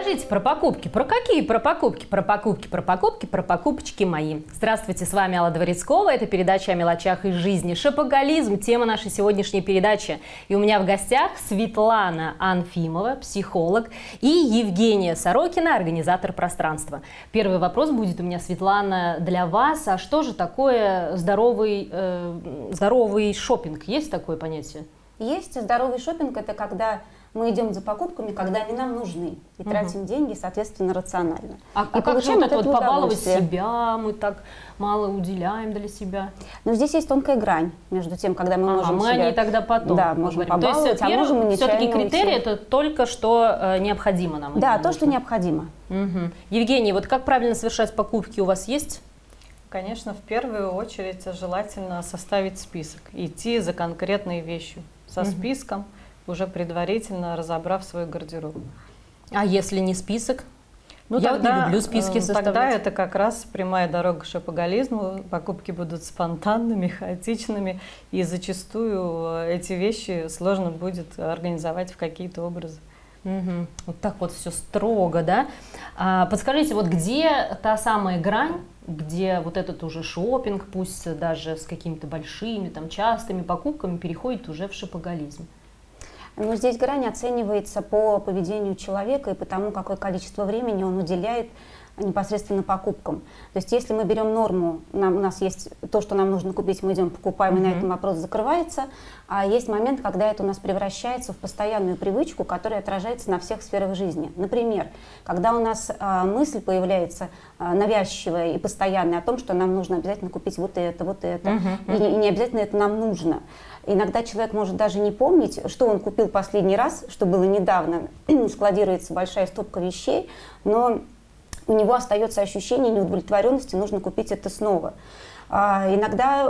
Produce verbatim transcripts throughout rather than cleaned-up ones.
Расскажите про покупки. Про какие про покупки? Про покупки, про покупки, про покупочки мои. Здравствуйте, с вами Алла Дворецкова. Это передача о мелочах из жизни. Шопоголизм – тема нашей сегодняшней передачи. И у меня в гостях Светлана Анфимова, психолог, и Евгения Сорокина, организатор пространства. Первый вопрос будет у меня, Светлана, для вас. А что же такое здоровый, э, здоровый шопинг? Есть такое понятие? Есть. Здоровый шопинг – это когда мы идем за покупками, когда они нам нужны, и угу. тратим деньги, соответственно, рационально. А, а как же вот это вот побаловать себя, мы так мало уделяем для себя? Но здесь есть тонкая грань между тем, когда мы ага, можем мы себя... о ней тогда потом да, можем побаловать, то есть, а можем и все-таки нечаянно критерий уйти. это только что э, необходимо нам. Да, то, что необходимо. Угу. Евгений, вот как правильно совершать покупки у вас есть? Конечно, в первую очередь желательно составить список, идти за конкретной вещью, со угу. списком, уже предварительно разобрав свой гардероб. А если не список? Ну, я тогда, вот не люблю списки составлять. Тогда это как раз прямая дорога к шопоголизму. Покупки будут спонтанными, хаотичными, и зачастую эти вещи сложно будет организовать в какие-то образы. Угу. Вот так вот все строго, да? А, подскажите, вот где та самая грань, где вот этот уже шопинг, пусть даже с какими-то большими, там, частыми покупками, переходит уже в шопоголизм? Но здесь грань оценивается по поведению человека и по тому, какое количество времени он уделяет непосредственно покупкам. То есть если мы берем норму, нам, у нас есть то, что нам нужно купить, мы идем покупаем, mm-hmm. и на этом вопрос закрывается. А есть момент, когда это у нас превращается в постоянную привычку, которая отражается на всех сферах жизни. Например, когда у нас а, мысль появляется а, навязчивая и постоянная о том, что нам нужно обязательно купить вот это, вот это, mm-hmm. и, и не обязательно это нам нужно. Иногда человек может даже не помнить, что он купил последний раз, что было недавно, складируется большая стопка вещей, но у него остается ощущение неудовлетворенности, нужно купить это снова. А, иногда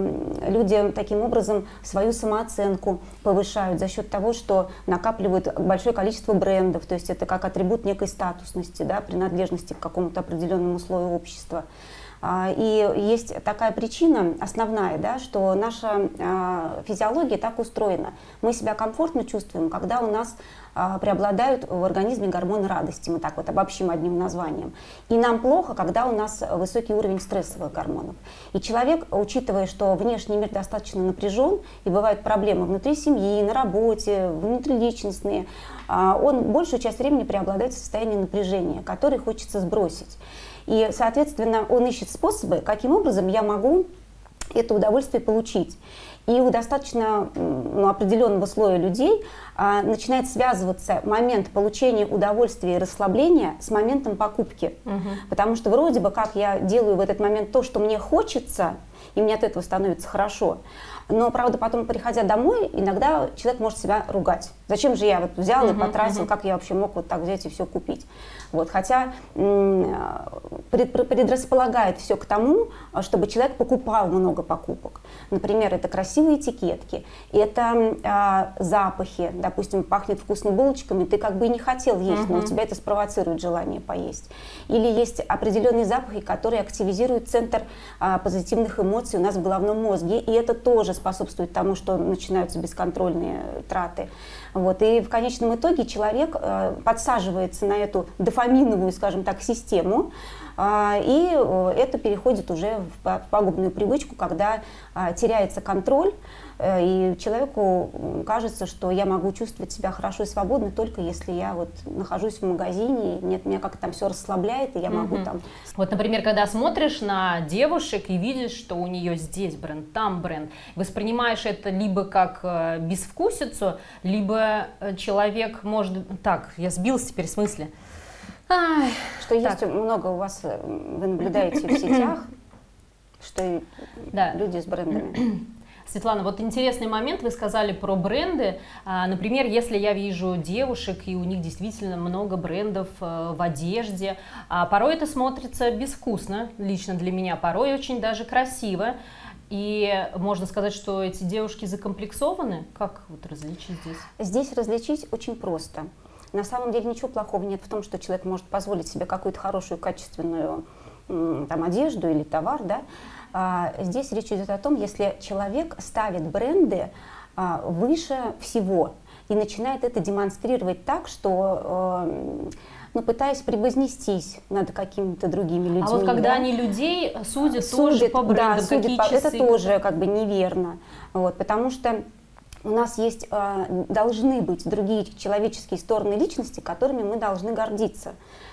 э, люди таким образом свою самооценку повышают за счет того, что накапливают большое количество брендов, то есть это как атрибут некой статусности, да, принадлежности к какому-то определенному слою общества. И есть такая причина основная, да, что наша э, физиология так устроена. Мы себя комфортно чувствуем, когда у нас э, преобладают в организме гормоны радости, мы так вот обобщим одним названием. И нам плохо, когда у нас высокий уровень стрессовых гормонов. И человек, учитывая, что внешний мир достаточно напряжен, и бывают проблемы внутри семьи, на работе, внутриличностные, э, он большую часть времени преобладает в состоянии напряжения, который хочется сбросить. И, соответственно, он ищет способы, каким образом я могу это удовольствие получить. И у достаточно ну, определенного слоя людей а, начинает связываться момент получения удовольствия и расслабления с моментом покупки. Угу. Потому что вроде бы как я делаю в этот момент то, что мне хочется, и мне от этого становится хорошо. Но, правда, потом, приходя домой, иногда человек может себя ругать. Зачем же я вот взял uh-huh, и потратил, uh-huh. как я вообще мог вот так взять и все купить? Вот, хотя предрасполагает все к тому, чтобы человек покупал много покупок. Например, это красивые этикетки, это а, запахи. Допустим, пахнет вкусными булочками, ты как бы и не хотел есть, uh-huh. но у тебя это спровоцирует желание поесть. Или есть определенные запахи, которые активизируют центр а, позитивных эмоций у нас в головном мозге, и это тоже способствует тому, что начинаются бесконтрольные траты. Вот. И в конечном итоге человек э, подсаживается на эту дофаминовую, скажем так, систему, э, и э, это переходит уже в, в пагубную привычку, когда э, теряется контроль, э, и человеку кажется, что я могу чувствовать себя хорошо и свободно только если я вот нахожусь в магазине, и нет, меня как-то там все расслабляет, и я могу mm-hmm. там... Вот, например, когда смотришь на девушек и видишь, что у нее здесь бренд, там бренд, воспринимаешь это либо как э, безвкусицу, либо человек может... Так, я сбилась теперь в смысле. Ай, что так. Есть много у вас, вы наблюдаете в сетях, что да. люди с брендами. Светлана, вот интересный момент, вы сказали про бренды. Например, если я вижу девушек, и у них действительно много брендов в одежде, порой это смотрится безвкусно, лично для меня, порой очень даже красиво. И можно сказать, что эти девушки закомплексованы? Как вот различить здесь? Здесь различить очень просто. На самом деле ничего плохого нет в том, что человек может позволить себе какую-то хорошую, качественную там, одежду или товар. Да? А, здесь речь идет о том, если человек ставит бренды а, выше всего и начинает это демонстрировать так, что... А, но пытаясь превознестись над какими-то другими людьми. А вот когда да? они людей судят, Судят, тоже по брендам, да, судят какие по... часы, это тоже как бы неверно, вот, потому что у нас есть, э, должны быть другие человеческие стороны личности, которыми мы должны гордиться.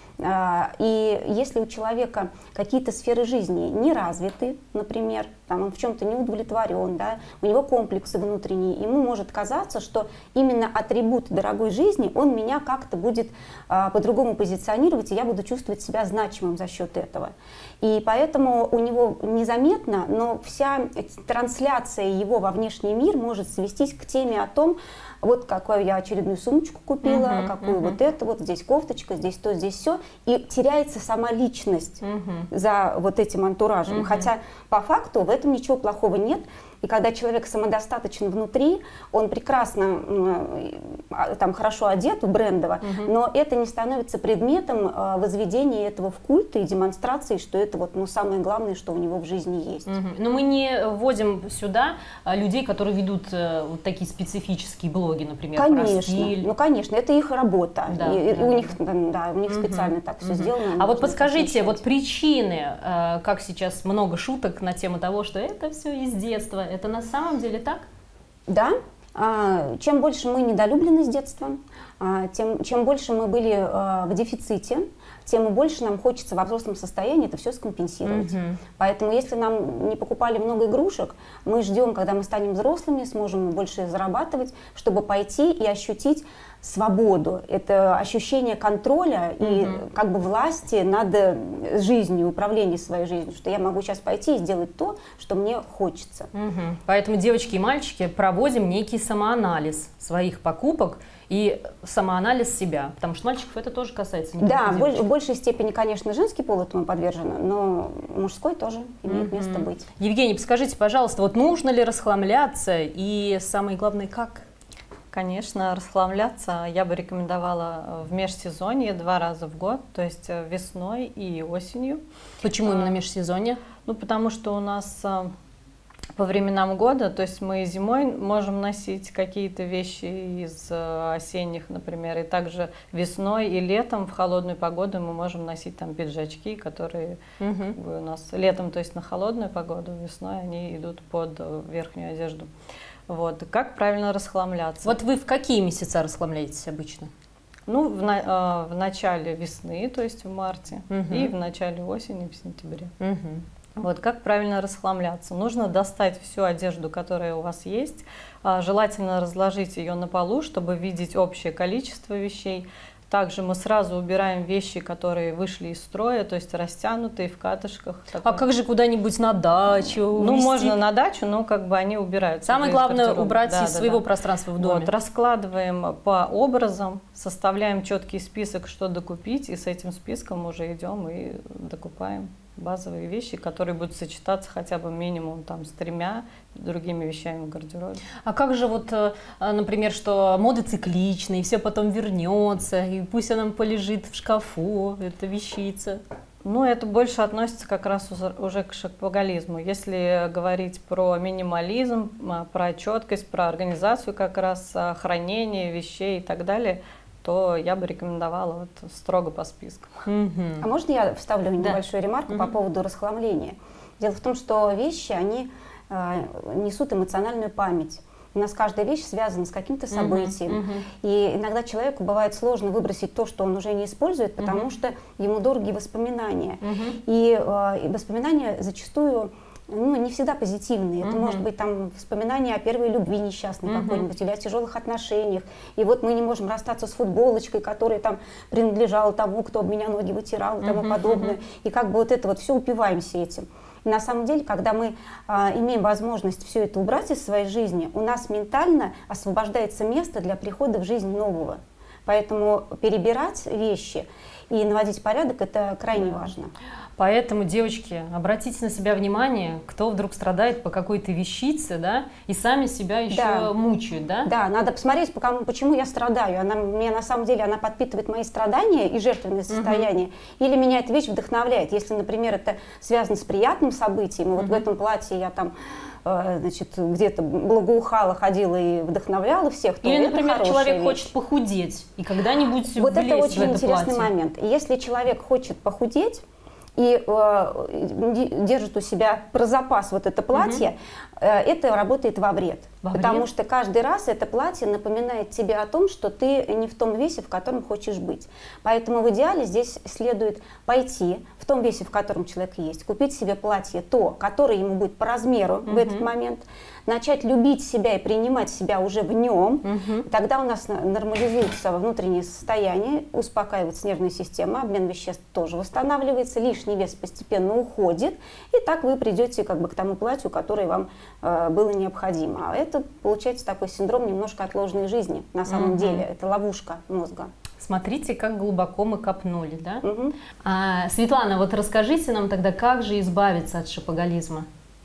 И если у человека какие-то сферы жизни не развиты, например, там он в чем-то не удовлетворен, да, у него комплексы внутренние, ему может казаться, что именно атрибут дорогой жизни, он меня как-то будет а, по-другому позиционировать, и я буду чувствовать себя значимым за счет этого. И поэтому у него незаметно, но вся трансляция его во внешний мир может свестись к теме о том, вот какую я очередную сумочку купила, uh-huh, какую uh-huh. вот это, вот здесь кофточка, здесь то, здесь все. И теряется сама личность uh-huh. за вот этим антуражем. Uh-huh. Хотя по факту в этом ничего плохого нет. И когда человек самодостаточен внутри, он прекрасно, там, хорошо одет, брендово, uh-huh. но это не становится предметом возведения этого в культ и демонстрации, что это вот, ну, самое главное, что у него в жизни есть. Uh-huh. Но мы не вводим сюда людей, которые ведут вот такие специфические блоги, например, конечно, про стиль. Ну, конечно, это их работа. Да, и, да, и у да. них, да, у них uh-huh. специально так все uh-huh. сделано. А вот подскажите, вот причины, как сейчас много шуток на тему того, что это все из детства, это на самом деле так? Да. Чем больше мы недолюблены с детства, тем, чем больше мы были в дефиците, тем больше нам хочется во взрослом состоянии это все скомпенсировать. Uh-huh. Поэтому если нам не покупали много игрушек, мы ждем, когда мы станем взрослыми, сможем больше зарабатывать, чтобы пойти и ощутить свободу. Это ощущение контроля uh-huh. и как бы власти над жизнью, управления своей жизнью, что я могу сейчас пойти и сделать то, что мне хочется. Uh-huh. Поэтому, девочки и мальчики, проводим некий самоанализ своих покупок и самоанализ себя, потому что мальчиков это тоже касается. Да, в, в большей степени, конечно, женский пол этому подвержен, но мужской тоже имеет mm-hmm. место быть. Евгений, подскажите, пожалуйста, вот нужно ли расхламляться и, самое главное, как? Конечно, расхламляться я бы рекомендовала в межсезонье два раза в год, то есть весной и осенью. Почему а, именно межсезонье? Ну, потому что у нас по временам года, то есть мы зимой можем носить какие-то вещи из осенних, например, и также весной и летом в холодную погоду мы можем носить там пиджачки, которые угу. как бы, у нас летом, то есть на холодную погоду, весной они идут под верхнюю одежду. Вот. Как правильно расхламляться? Вот вы в какие месяца расхламляетесь обычно? Ну, в, на, в начале весны, то есть в марте, угу. и в начале осени, в сентябре. Угу. Вот как правильно расхламляться? Нужно достать всю одежду, которая у вас есть, желательно разложить ее на полу, чтобы видеть общее количество вещей. Также мы сразу убираем вещи, которые вышли из строя, то есть растянутые в катышках. А как же куда-нибудь на дачу? Ну, вести? можно на дачу, но как бы они убираются. Самое главное убрать да, из да, своего да. пространства в доме. Вот, раскладываем по образам, составляем четкий список, что докупить, и с этим списком уже идем и докупаем базовые вещи, которые будут сочетаться хотя бы минимум там, с тремя другими вещами в гардеробе. А как же вот, например, что мода цикличная, и все потом вернется, и пусть она полежит в шкафу, эта вещица? Ну, это больше относится как раз уже к шопоголизму. Если говорить про минимализм, про четкость, про организацию как раз, хранение вещей и так далее, то я бы рекомендовала вот строго по списку. Mm-hmm. А можно я вставлю да. небольшую ремарку mm-hmm. по поводу расхламления? Дело в том, что вещи, они э, несут эмоциональную память. У нас каждая вещь связана с каким-то событием. Uh-huh, uh-huh. И иногда человеку бывает сложно выбросить то, что он уже не использует, потому uh-huh. что ему дороги воспоминания. Uh-huh. И, э, и воспоминания зачастую ну, не всегда позитивные. Uh-huh. Это может быть там воспоминания о первой любви несчастной uh-huh. какой-нибудь, или о тяжелых отношениях. И вот мы не можем расстаться с футболочкой, которая там принадлежала тому, кто об меня ноги вытирал и тому uh-huh. подобное. И как бы вот это вот все упиваемся этим. И на самом деле, когда мы а, имеем возможность все это убрать из своей жизни, у нас ментально освобождается место для прихода в жизнь нового. Поэтому перебирать вещи и наводить порядок – это крайне да. важно. Поэтому, девочки, обратите на себя внимание, кто вдруг страдает по какой-то вещице, да, и сами себя еще да. мучают, да? Да, надо посмотреть, почему я страдаю. Она, мне на самом деле она подпитывает мои страдания и жертвенное состояние, угу. или меня эта вещь вдохновляет. Если, например, это связано с приятным событием, и вот угу. в этом платье я там значит, где-то благоухала, ходила и вдохновляла всех, то или, это например, человек вещь. хочет похудеть и когда-нибудь вот влезть это очень в это интересный платье. момент. момент. Если человек хочет похудеть и э, держит у себя про запас вот это платье, угу. э, это работает во вред. Во потому вред? Что каждый раз это платье напоминает тебе о том, что ты не в том весе, в котором хочешь быть. Поэтому в идеале здесь следует пойти в том весе, в котором человек есть, купить себе платье то, которое ему будет по размеру угу. в этот момент, начать любить себя и принимать себя уже в нем, угу. тогда у нас нормализуется внутреннее состояние, успокаивается нервная система, обмен веществ тоже восстанавливается, лишний вес постепенно уходит, и так вы придете как бы к тому платью, которое вам э, было необходимо. А это получается такой синдром немножко отложенной жизни на самом угу. деле, это ловушка мозга. Смотрите, как глубоко мы копнули, да? Угу. А, Светлана, вот расскажите нам тогда, как же избавиться от шопоголизма?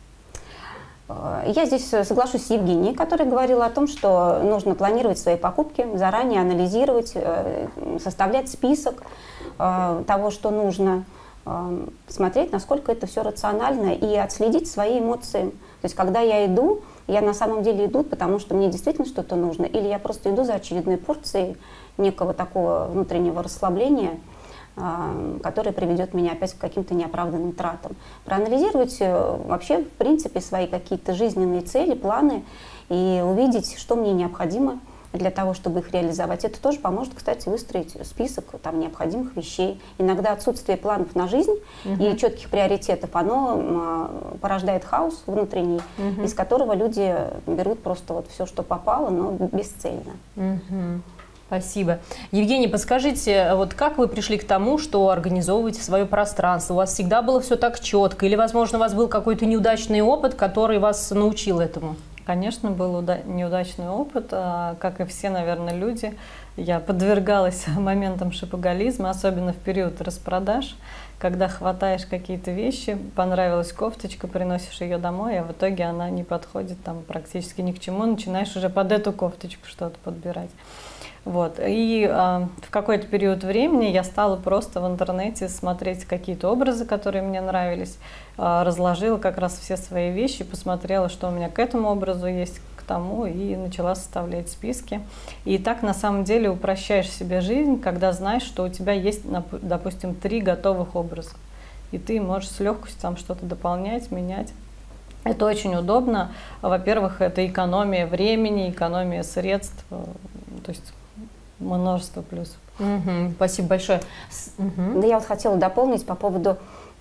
Я здесь соглашусь с Евгенией, которая говорила о том, что нужно планировать свои покупки, заранее анализировать, составлять список того, что нужно, смотреть, насколько это все рационально, и отследить свои эмоции. То есть, когда я иду, я на самом деле иду, потому что мне действительно что-то нужно, или я просто иду за очередной порцией некого такого внутреннего расслабления, который приведет меня опять к каким-то неоправданным тратам. Проанализировать вообще, в принципе, свои какие-то жизненные цели, планы и увидеть, что мне необходимо для того, чтобы их реализовать. Это тоже поможет, кстати, выстроить список там, необходимых вещей. Иногда отсутствие планов на жизнь угу. и четких приоритетов, оно порождает хаос внутренний, угу. из которого люди берут просто вот все, что попало, но бесцельно. Угу. Спасибо. Евгений, подскажите, вот как вы пришли к тому, что организовываете свое пространство? У вас всегда было все так четко? Или, возможно, у вас был какой-то неудачный опыт, который вас научил этому? Конечно, был неудачный опыт. Как и все, наверное, люди, я подвергалась моментам шопоголизма, особенно в период распродаж, когда хватаешь какие-то вещи, понравилась кофточка, приносишь ее домой, а в итоге она не подходит там практически ни к чему, начинаешь уже под эту кофточку что-то подбирать. Вот. И э, в какой-то период времени я стала просто в интернете смотреть какие-то образы, которые мне нравились, э, разложила как раз все свои вещи, посмотрела, что у меня к этому образу есть, к тому, и начала составлять списки. И так на самом деле упрощаешь себе жизнь, когда знаешь, что у тебя есть, допустим, три готовых образа, и ты можешь с легкостью там что-то дополнять, менять. Это очень удобно. Во-первых, это экономия времени, экономия средств, то есть множество плюсов. Угу, спасибо большое. Угу. Да, я вот хотела дополнить по поводу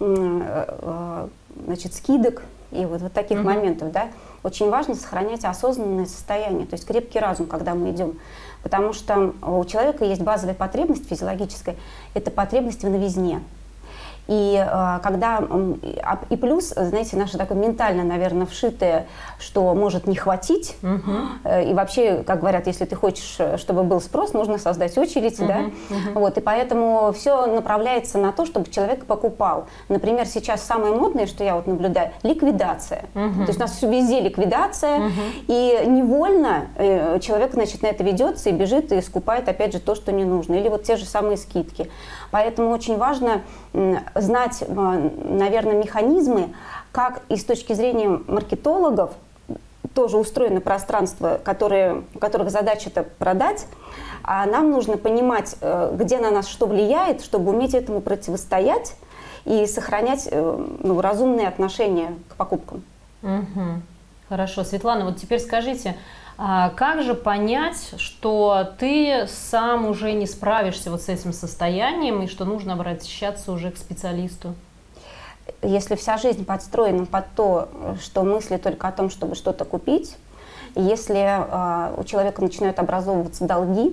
значит, скидок и вот, вот таких угу. моментов. Да? Очень важно сохранять осознанное состояние, то есть крепкий разум, когда мы идем. Потому что у человека есть базовая потребность физиологическая, это потребность в новизне. И когда и плюс, знаете, наше такое ментально, наверное, вшитое, что может не хватить. Uh-huh. И вообще, как говорят, если ты хочешь, чтобы был спрос, нужно создать очередь, uh-huh. да. Uh-huh. Вот, и поэтому все направляется на то, чтобы человек покупал. Например, сейчас самое модное, что я вот наблюдаю, ликвидация. Uh-huh. То есть у нас везде ликвидация, uh-huh. и невольно человек, значит, на это ведется и бежит и скупает, опять же, то, что не нужно. Или вот те же самые скидки. Поэтому очень важно знать, наверное, механизмы, как и с точки зрения маркетологов тоже устроено пространство, которое, у которых задача это продать, а нам нужно понимать, где на нас что влияет, чтобы уметь этому противостоять и сохранять ну, разумные отношения к покупкам. Угу. Хорошо. Светлана, вот теперь скажите, а как же понять, что ты сам уже не справишься вот с этим состоянием и что нужно обращаться уже к специалисту? Если вся жизнь подстроена под то, что мысли только о том, чтобы что-то купить, если э, у человека начинают образовываться долги,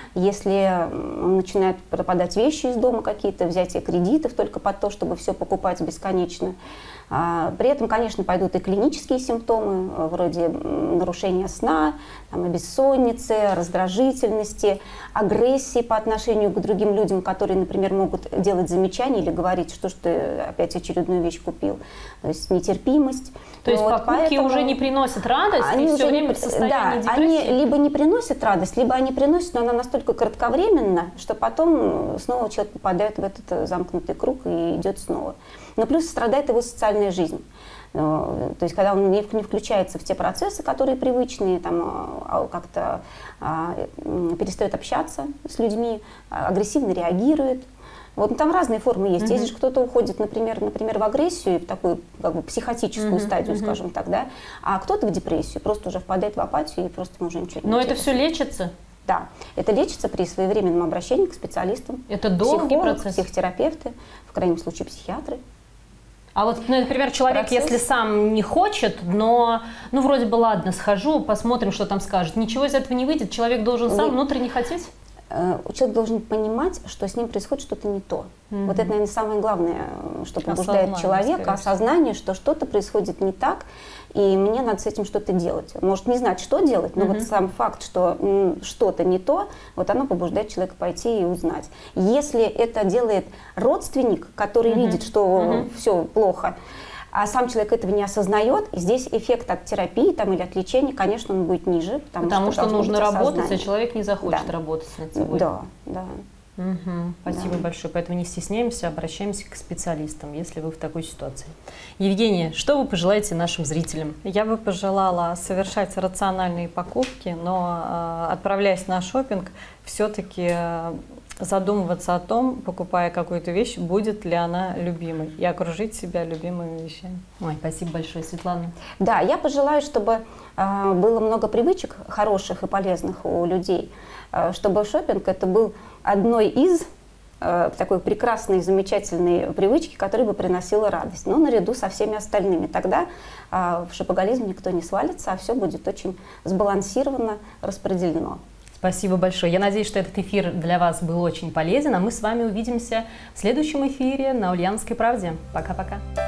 если начинают пропадать вещи из дома какие-то, взятие кредитов только под то, чтобы все покупать бесконечно. При этом, конечно, пойдут и клинические симптомы, вроде нарушения сна, там, бессонницы, раздражительности, агрессии по отношению к другим людям, которые, например, могут делать замечания или говорить, что ж ты опять очередную вещь купил. То есть нетерпимость. То есть вот, покупки поэтому уже не приносят радость, они и все время в состоянии да, депрессии? Они либо не приносят радость, либо они приносят, но она настолько кратковременна, что потом снова человек попадает в этот замкнутый круг и идет снова. Но плюс страдает его социальная жизнь. То есть когда он не включается в те процессы, которые привычные, там, как-то перестает общаться с людьми, агрессивно реагирует, Вот там разные формы есть. Мгм. Если же кто-то уходит, например, например, в агрессию, в такую как бы психотическую Мгм, стадию, мгм. скажем так, да, а кто-то в депрессию, просто уже впадает в апатию и просто ему уже ничего не Но это интересно. все лечится? Да, это лечится при своевременном обращении к специалистам. Это долгий Психолог, процесс? психотерапевты, в крайнем случае психиатры. А вот, ну, например, человек, Процесс. если сам не хочет, но, ну, вроде бы, ладно, схожу, посмотрим, что там скажет. Ничего из этого не выйдет, человек должен сам Вы- внутренне хотеть? Э, Человек должен понимать, что с ним происходит что-то не то. Мгм. Вот это, наверное, самое главное, э, что побуждает Осознание, человека, скорее всего. осознание, что что-то происходит не так, и мне надо с этим что-то делать. Он может не знать, что делать, но Мгм. вот сам факт, что м, что-то не то, вот оно побуждает человека пойти и узнать. Если это делает родственник, который Мгм. видит, что Мгм. все плохо, а сам человек этого не осознает, и здесь эффект от терапии там, или от лечения, конечно, он будет ниже, потому, Потому что, должно нужно быть работать, а осознание. человек не захочет Да. работать над собой. Да, да. Мгм. Спасибо Да. большое. Поэтому не стесняемся, обращаемся к специалистам, если вы в такой ситуации. Евгения, что вы пожелаете нашим зрителям? Я бы пожелала совершать рациональные покупки, но э, отправляясь на шопинг, все-таки э, задумываться о том, покупая какую-то вещь, будет ли она любимой, и окружить себя любимыми вещами. Ой, спасибо большое, Светлана. Да, я пожелаю, чтобы э, было много привычек хороших и полезных у людей, э, чтобы шопинг это был одной из э, такой прекрасной, замечательной привычки, которая бы приносила радость, но наряду со всеми остальными. Тогда э, в шопоголизм никто не свалится, а все будет очень сбалансированно распределено. Спасибо большое. Я надеюсь, что этот эфир для вас был очень полезен, а мы с вами увидимся в следующем эфире на Ульяновской правде. Пока-пока.